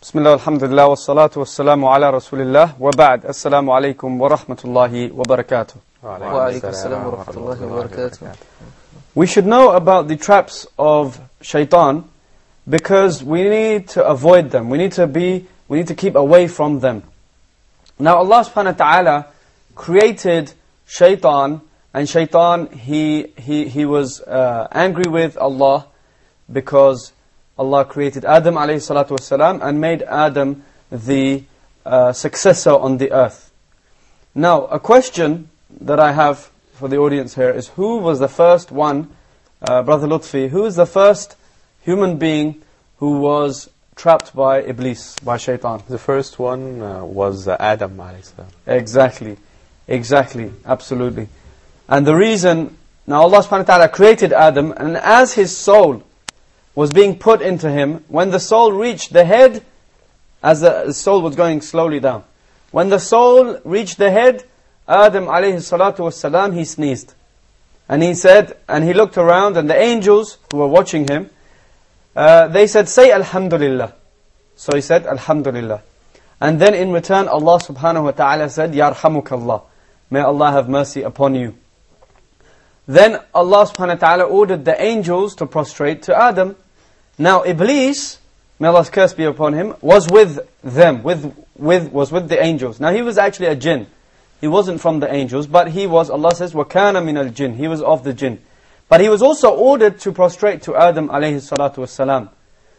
بسم الله والحمد لله والصلاة والسلام على رسول الله وبعد السلام عليكم ورحمة الله وبركاته. وعليكم السلام ورحمة الله وبركاته. We should know about the traps of shaitan because we need to avoid them. We need to keep away from them. Now Allah subhanahu wa ta'ala created shaitan, and shaitan he was angry with Allah because Allah created Adam alayhi salatu wasalam and made Adam the successor on the earth. Now, a question that I have for the audience here is, who was the first one, Brother Lutfi, who is the first human being who was trapped by Iblis, by shaitan? The first one was Adam alayhi salam. Exactly, absolutely. And the reason, now Allah subhanahu wa ta'ala created Adam, and as his soul was being put into him, when the soul reached the head, as the soul was going slowly down, when the soul reached the head, Adam alayhi salatu wassalam, he sneezed. And he said, and he looked around, and the angels who were watching him, they said, say Alhamdulillah. So he said, Alhamdulillah. And then in return, Allah subhanahu wa ta'ala said, Yarhamukallah. May Allah have mercy upon you. Then Allah subhanahu wa ta'ala ordered the angels to prostrate to Adam. Now Iblis, may Allah's curse be upon him, was with them, was with the angels. Now he was actually a jinn. He wasn't from the angels, but he was, Allah says, وَكَانَ مِنَ الْجِنِّ. He was of the jinn. But he was also ordered to prostrate to Adam alayhi salatu wassalam.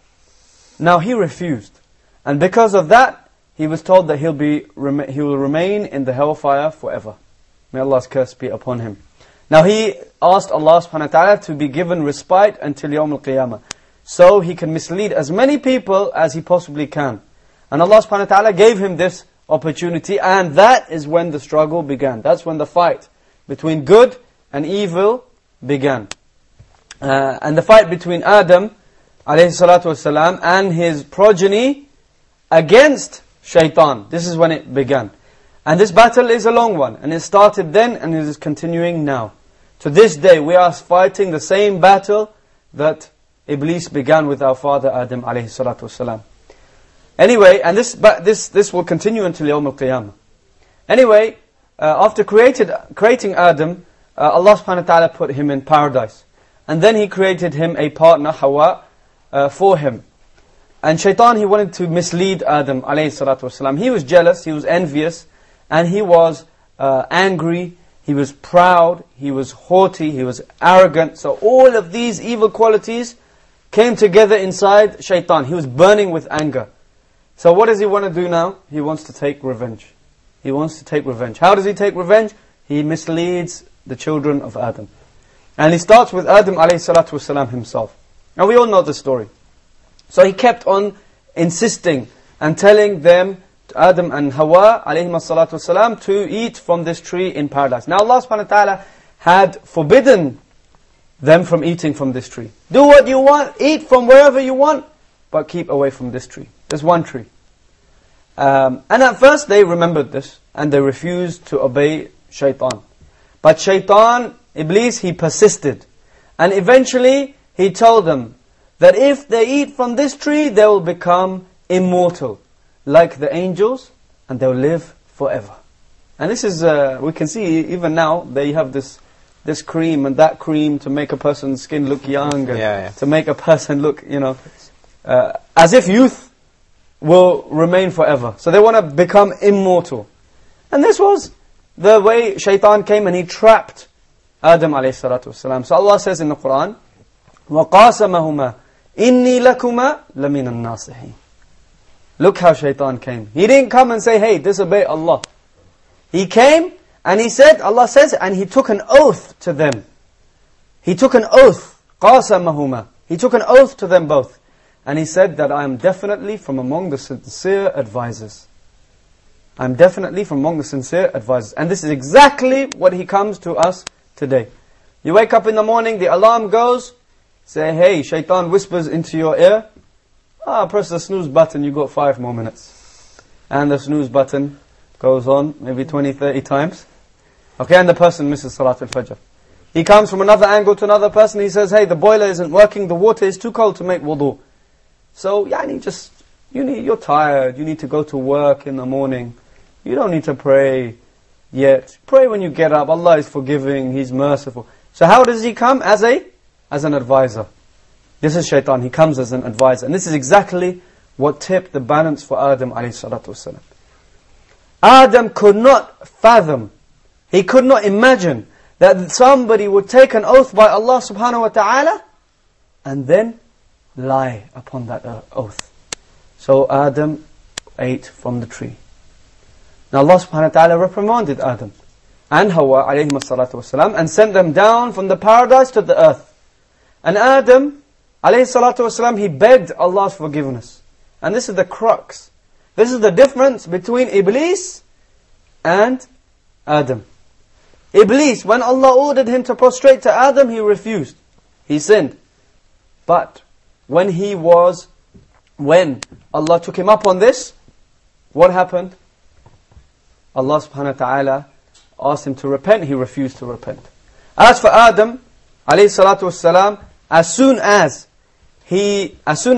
Now he refused. And because of that, he was told that he will remain in the hellfire forever. May Allah's curse be upon him. Now he asked Allah subhanahu wa ta'ala to be given respite until Yawm al-Qiyamah, so he can mislead as many people as he possibly can. And Allah subhanahu wa ta'ala gave him this opportunity, and that is when the struggle began. That's when the fight between good and evil began. And the fight between Adam alayhi salatu wasalam and his progeny against shaitan. This is when it began. And this battle is a long one, and it started then and it is continuing now. To this day we are fighting the same battle that Iblis began with our father Adam alayhi salatu wasalam. Anyway, and this will continue until Yawm al-Qiyamah. Anyway, after creating Adam, Allah subhanahu wa ta'ala put him in paradise. And then He created him a partner, Hawa, for him. And shaitan, he wanted to mislead Adam alayhi salatu wasalam. He was jealous, he was envious, and he was angry, he was proud, he was haughty, he was arrogant. So all of these evil qualities came together inside shaitan. He was burning with anger. So what does he want to do now? He wants to take revenge. He wants to take revenge. How does he take revenge? He misleads the children of Adam. And he starts with Adam alayhi salatu wasalam himself. Now we all know the story. So he kept on insisting and telling them, Adam and Hawa alayhi salatu wasalam, to eat from this tree in paradise. Now Allah subhanahu wa ta'ala had forbidden them from eating from this tree. Do what you want, eat from wherever you want, but keep away from this tree. There's one tree. And at first they remembered this, and they refused to obey shaitan. But shaitan, Iblis, he persisted. And eventually he told them that if they eat from this tree, they will become immortal, like the angels, and they'll live forever. And this is, we can see even now, they have this cream and that cream to make a person's skin look young, and to make a person look, as if youth will remain forever. So they want to become immortal. And this was the way shaitan came and he trapped Adam alayhi salatu wasalam. So Allah says in the Quran, وَقَاسَمَهُمَا إِنِّي لَكُمَا لَمِنَ النَّاصِحِينَ. Look how shaitan came. He didn't come and say, hey, disobey Allah. He came and he said, Allah says, and he took an oath to them. He took an oath. قَاسَمَهُمَا. He took an oath to them both. And he said that I am definitely from among the sincere advisors. I am definitely from among the sincere advisors. And this is exactly what he comes to us today. You wake up in the morning, the alarm goes, say, hey, shaitan whispers into your ear, press the snooze button, you got 5 more minutes. And the snooze button goes on maybe 20, 30 times. Okay, and the person misses Salat al-Fajr. He comes from another angle to another person, he says, hey, the boiler isn't working, the water is too cold to make wudu. So, just You're tired, you need to go to work in the morning. You don't need to pray yet. Pray when you get up. Allah is forgiving, He's merciful. So how does He come? As an advisor. This is shaitan, he comes as an advisor. And this is exactly what tipped the balance for Adam ﷺ. Adam could not fathom, he could not imagine that somebody would take an oath by Allah subhanahu wa ta'ala and then lie upon that oath. So Adam ate from the tree. Now Allah subhanahu wa ta'ala reprimanded Adam and Hawa alayhim as-salatu was-salam and sent them down from the paradise to the earth. And Adam alayhi salatu was-salam, he begged Allah's forgiveness. And this is the crux. This is the difference between Iblis and Adam. Iblis, when Allah ordered him to prostrate to Adam, he refused. He sinned. But when Allah took him up on this, what happened? Allah subhanahu wa ta'ala asked him to repent, he refused to repent. As for Adam, alayhi salatu was-salam, as soon as he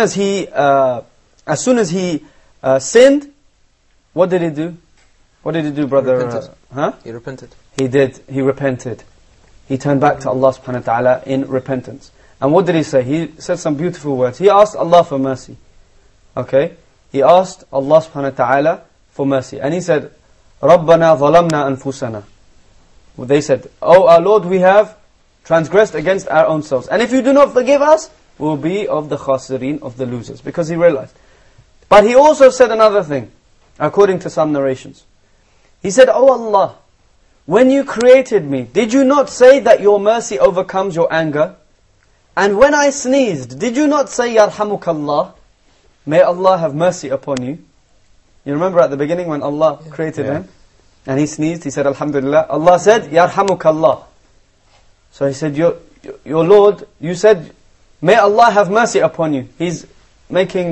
sinned, what did he do? What did he do, brother? He repented. He did. He repented. He turned back to Allah subhanahu wa ta'ala in repentance. And what did he say? He said some beautiful words. He asked Allah for mercy. Okay? He asked Allah subhanahu wa ta'ala for mercy. And he said, رَبَّنَا ظَلَمْنَا أَنفُسَنَا. They said, Oh our Lord, we have transgressed against our own selves. And if you do not forgive us, we will be of the khasireen, of the losers. Because he realized. But he also said another thing, according to some narrations. He said, Oh Allah, when you created me, did you not say that your mercy overcomes your anger? And when I sneezed, did you not say, Yarhamukallah? May Allah have mercy upon you. You remember at the beginning when Allah created him? And he sneezed, he said, Alhamdulillah. Allah said, Yarhamukallah. So he said, Your Lord, you said, may Allah have mercy upon you. He's speaking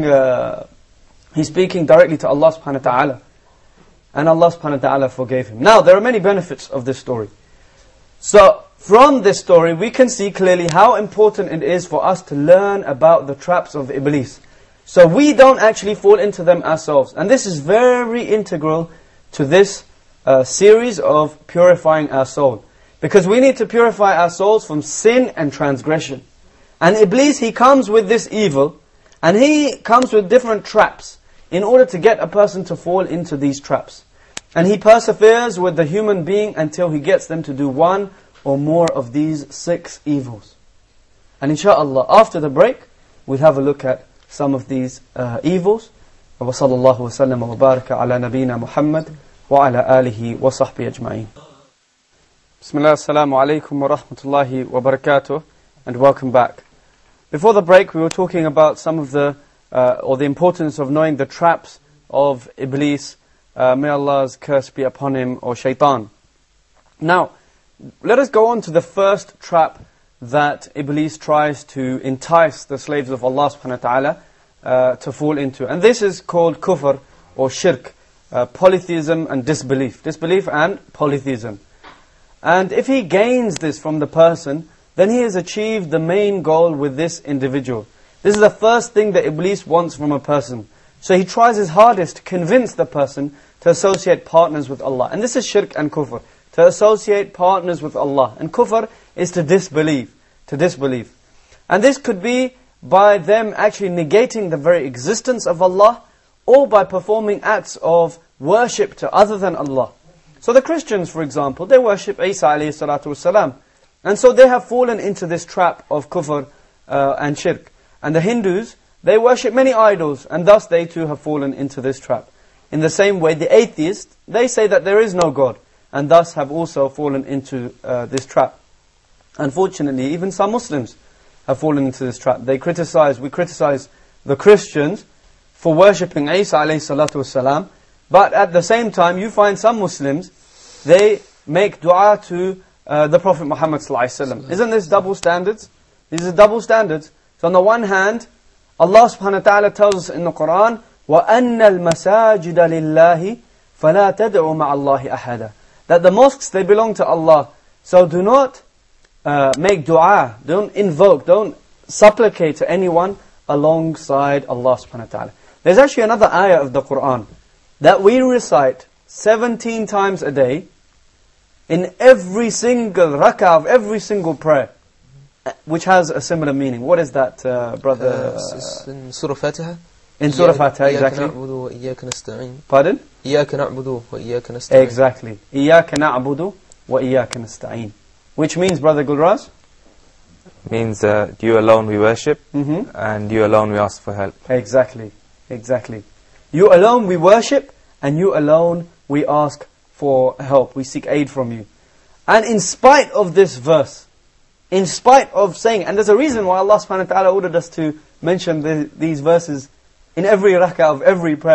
directly to Allah subhanahu wa ta'ala. And Allah subhanahu wa ta'ala forgave him. Now, there are many benefits of this story. So, from this story, we can see clearly how important it is for us to learn about the traps of Iblis. So we don't actually fall into them ourselves. And this is very integral to this series of purifying our soul. Because we need to purify our souls from sin and transgression. And Iblis, he comes with this evil, and he comes with different traps in order to get a person to fall into these traps. And he perseveres with the human being until he gets them to do one or more of these 6 evils. And inshallah, after the break, we'll have a look at some of these evils. وصلى الله وسلم وبارك على نبينا محمد وعلى آله وصحبه أجمعين. Bismillah, assalamu alaikum wa rahmatullahi wa barakatuh, and welcome back. Before the break, we were talking about some of the importance of knowing the traps of Iblis. May Allah's curse be upon him, or shaitan. Now, let us go on to the first trap that Iblis tries to entice the slaves of Allah subhanahu wa ta'ala to fall into. And this is called kufr, or shirk, polytheism and disbelief. Disbelief and polytheism. And if he gains this from the person, then he has achieved the main goal with this individual. This is the first thing that Iblis wants from a person. So he tries his hardest to convince the person to associate partners with Allah. And this is shirk and kufr, to associate partners with Allah. And kufr is to disbelieve, And this could be by them actually negating the very existence of Allah, or by performing acts of worship to other than Allah. So the Christians, for example, they worship Isa alayhi salatu wasalam. And so they have fallen into this trap of kufr and shirk. And the Hindus, they worship many idols, and thus they too have fallen into this trap. In the same way, the atheists, they say that there is no God, and thus have also fallen into this trap. Unfortunately, even some Muslims have fallen into this trap. We criticize the Christians for worshipping Isa alayhi salatu wasalam, but at the same time, you find some Muslims, they make dua to the Prophet Muhammad sallallahu alaihi wasallam. Isn't this double standards? These are double standards. So on the one hand, Allah subhanahu wa ta'ala tells us in the Quran, وَأَنَّ الْمَسَاجِدَ لِلَّهِ فَلَا تَدْعُوا مَعَ اللَّهِ أَحَدًا. That the mosques, they belong to Allah. So do not make dua, don't invoke, don't supplicate to anyone alongside Allah subhanahu wa ta'ala. There's actually another ayah of the Qur'an that we recite 17 times a day in every single rak'ah of every single prayer, which has a similar meaning. What is that, brother? In Surah Fatiha. In Surah Fatiha, exactly. Pardon? Exactly. إِيَّاكَ نَعْبُدُ وَإِيَّاكَ نَسْتَعِينُ. Which means, brother Gulraz? Means you alone we worship, and you alone we ask for help. Exactly. Exactly. You alone we worship, and you alone we ask for help. We seek aid from you. And in spite of this verse, in spite of saying, and there's a reason why Allah subhanahu wa ta'ala ordered us to mention these verses in every rak'ah of every prayer.